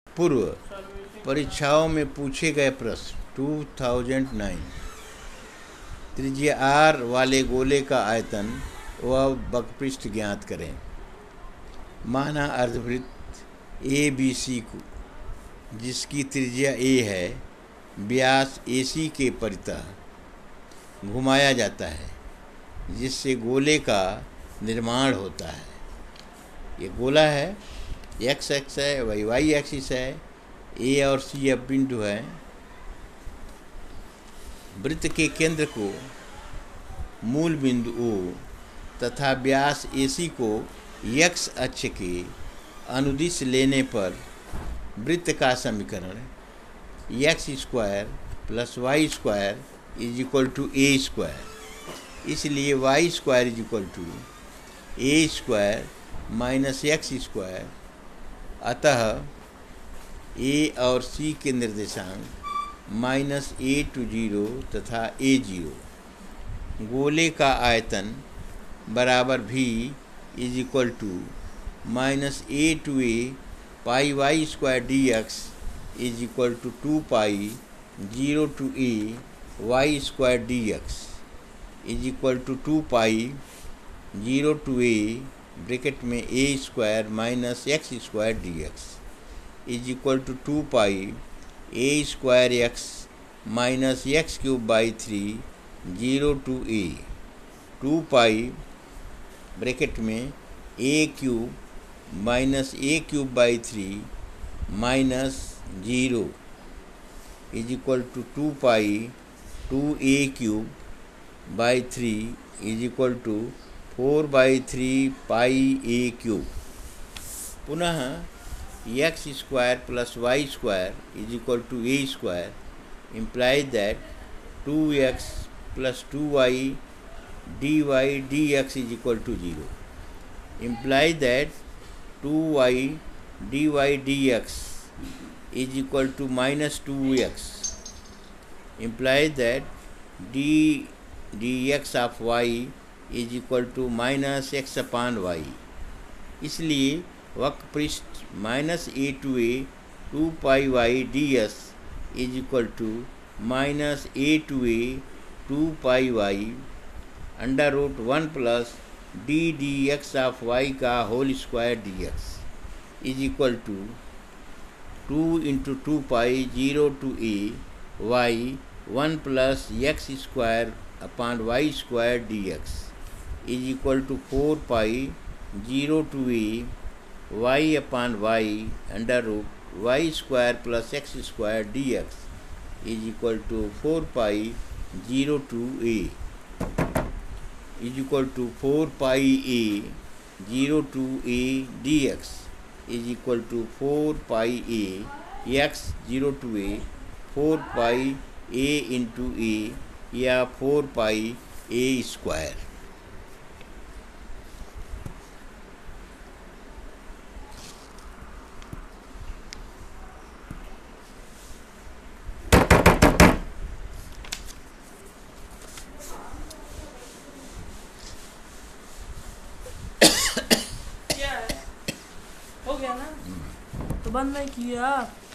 पूर्व परीक्षाओं में पूछे गए प्रश्न 2009। त्रिज्या r वाले गोले का आयतन व वक्रपृष्ठ ज्ञात करें। माना अर्धवृत्त ABC को, जिसकी त्रिज्या a है, व्यास AC के परितः घुमाया जाता है, जिससे गोले का निर्माण होता है। ये गोला है, x एक्स है, y एक्सिस है, a और c अब बिंदु है। वृत्त के केंद्र को मूल बिंदु O तथा व्यास AC को x अक्ष के अनुदिश लेने पर वृत्त का समीकरण x² + y² = a²। इसलिए y² a² - x²। अतः a और c के निर्देशांक -a to 0 तथा a0। गोले का आयतन बराबर v -a to a pi y² dx = 2 pi 0 to a y² dx = 2 pi 0 to a bracket में a² - x² dx = 2 pi a²x - x³ / 3 0 to a 2 pi bracket में a³ - a³ / 3 -0 = 2 pi 2a³ / 3 = 4/3 pi a³। पुनः x² + y² = a² implies that 2x + 2y dy dx = 0, implies that 2y dy dx = -2x, implies that d dx of y = -x/y। इसलिए वक्रपृष्ठ -a to a 2 pi y ds = -a to a 2 pi y √1 + d dx of y का whole square dx = 2 × 2 pi 0 to a y 1 + x² dx = 4 pi 0 to a y/y √y² + x² dx = 4 pi 0 to a = 4 pi a 0 to a dx = 4 pi a x 0 to a 4 pi a into a या 4 pi a²। क्या है? हो गया ना? तो बंद नहीं किया।